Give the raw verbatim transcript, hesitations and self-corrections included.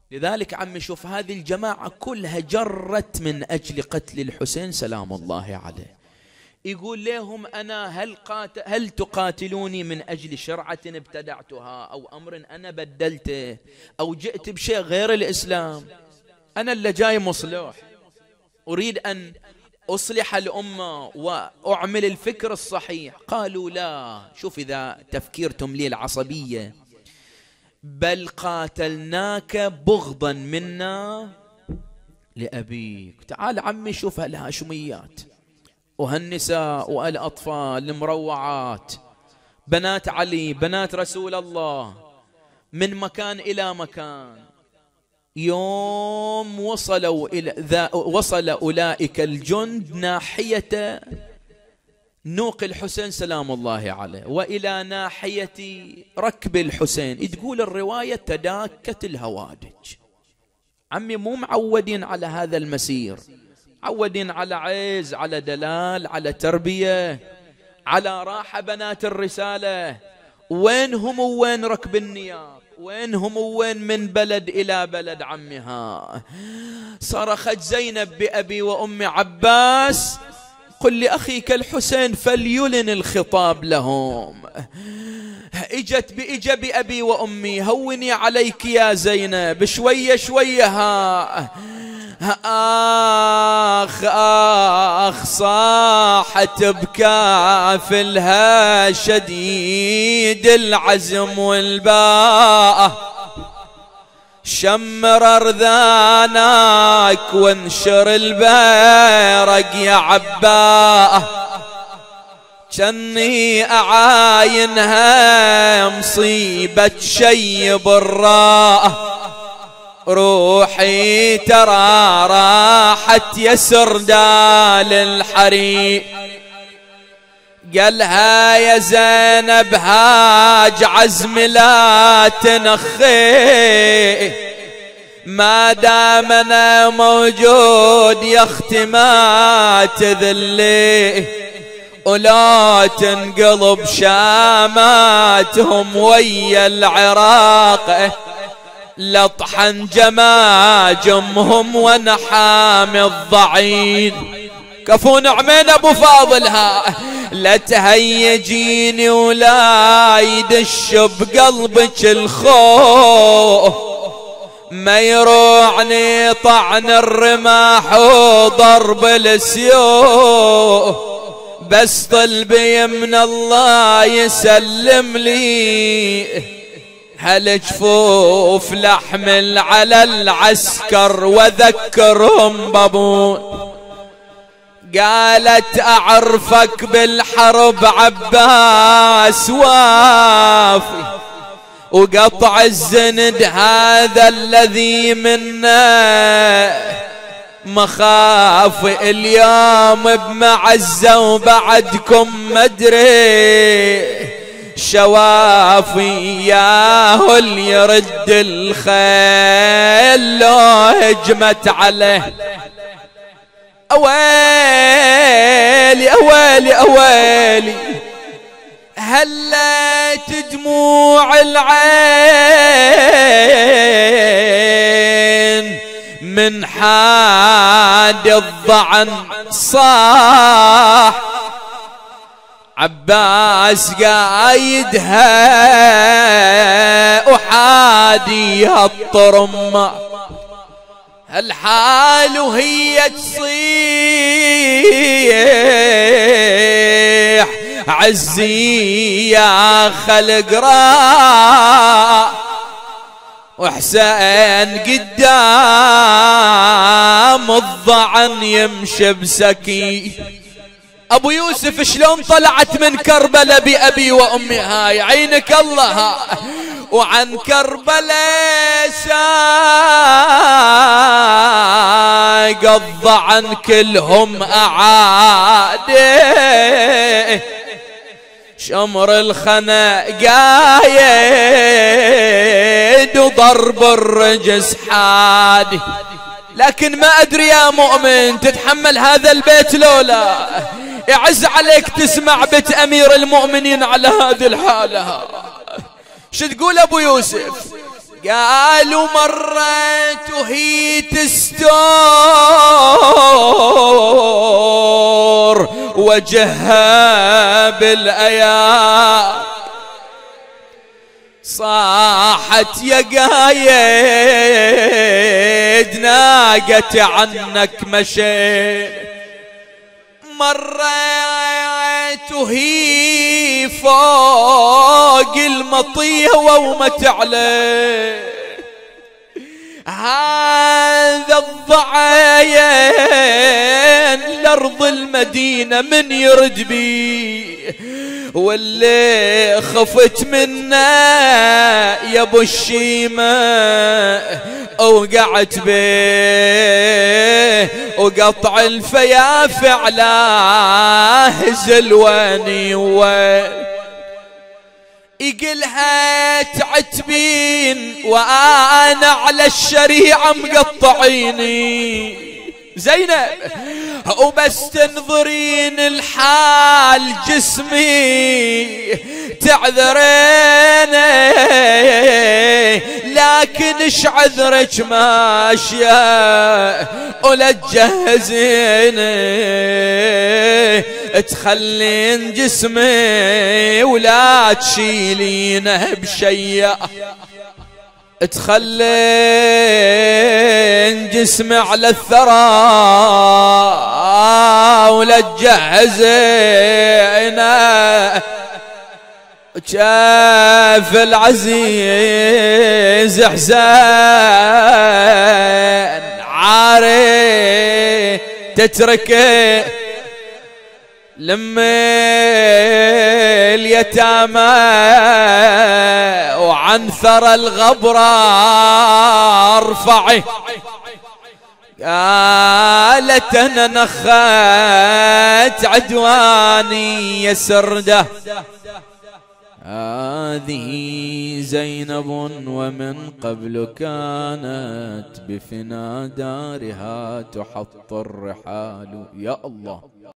لذلك عمي شوف هذه الجماعة كلها جرت من أجل قتل الحسين سلام الله عليه. يقول لهم أنا هل, قاتل هل تقاتلوني من أجل شرعة ابتدعتها أو أمر أنا بدلته أو جئت بشيء غير الإسلام؟ أنا اللي جاي مصلح، أريد أن أصلح الأمة وأعمل الفكر الصحيح. قالوا لا، شوف إذا تفكير تملي العصبية، بل قاتلناك بغضا منا لأبيك. تعال عمي شوف هالهاشميات وهالنساء والأطفال المروعات، بنات علي، بنات رسول الله، من مكان إلى مكان. يوم وصلوا إلى ذا وصل أولئك الجند ناحية نوق الحسين سلام الله عليه وإلى ناحية ركب الحسين، تقول الرواية تداكت الهوادج. عمي مو معودين على هذا المسير، معودين على عز، على دلال، على تربية، على راحة بنات الرسالة. وينهم وين ركب النياق؟ وينهم وين من بلد إلى بلد عمها؟ صرخت زينب بأبي وأم عباس قل لأخيك الحسين فليلن الخطاب لهم. اجت بإجا بأبي وأمي، هوني عليك يا زينب، شوية شوية. ها آخ آخ صاحت بكافلها شديد العزم والباء، شمر أرذانك وانشر البيرق يا عباء، جني أعاينها مصيبة شي بالراء، روحي ترى راحت يسر دال الحريق. قالها يا زينب هاج عزم لا تنخي، ما دام انا موجود يا اختي ما تذلي، ولا تنقلب شاماتهم ويا العراق، لطحن جماجمهم ونحام الضعين. كفو نعمين ابو فاضلها، لا تهيجيني ولا يدش بقلبك الخوف، ما يروعني طعن الرماح وضرب السيوف، بس طلبي من الله يسلم لي هالجفوف لحمل على العسكر وذكرهم بابون. قالت أعرفك بالحرب عباس وافي، وقطع الزند هذا الذي منا مخاف، اليوم بمعزة وبعدكم مدري شوافي، ياهو اللي يرد الخيل لو هجمت عليه. أويلي أويلي أويلي هلت دموع العين من حاد الضعن صاح، عباس قايدها وحاديها الطرمة، الحال وهي تصيح عزي يا خلق راح، وحسين قدام الضعن يمشي بسكي. ابو يوسف شلون طلعت من كربلاء بأبي وأمي، هاي عينك الله. وعن كربلاء ساق الضعن كلهم أعادي، شمر الخنا قايد وضرب الرجس حادي. لكن ما أدري يا مؤمن تتحمل هذا البيت لولا يعز عليك تسمع بيت أمير المؤمنين على هذه الحالة. شو تقول أبو يوسف؟ قالوا مرت وهي تستور وجهها بالأيام، صاحت يا قايد ناقت عنك مشيت، مريت وهي فوق المطيوة وما تعلى، هذا الضعين لأرض المدينة من يرد بي، واللي خفت منه يا ابو الشيمة وقعت بيه، وقطع الفيافع على زلواني وين يقلها تعتبين وانا على الشريعة مقطعيني زينب، وبس تنظرين الحال جسمي تعذريني، لكن ايش عذرك ماشية ولا تجهزيني، تخلين جسمي ولا تشيلينه بشيء، تخلين جسمي على الثرى ولا تجهزينه، شاف العزيز حسين عاري تتركه لما اليتامى وعن ثرى الغبرة ارفعي، قالت انا نخت عدواني يا سرده، هذه زينب ومن قبل كانت بفنا دارها تحط الرحال. يا الله.